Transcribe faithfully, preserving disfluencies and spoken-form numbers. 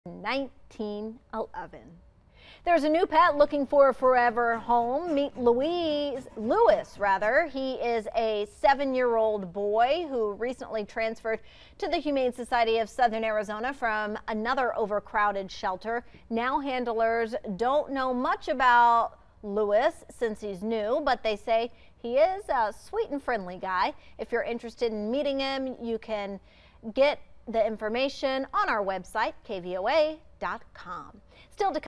nineteen eleven. There's a new pet looking for a forever home. Meet Louise, Lewis, rather. He is a seven-year-old boy who recently transferred to the Humane Society of Southern Arizona from another overcrowded shelter. Now handlers don't know much about Lewis since he's new, but they say he is a sweet and friendly guy. If you're interested in meeting him, you can get the information on our website, K V O A dot com. Still to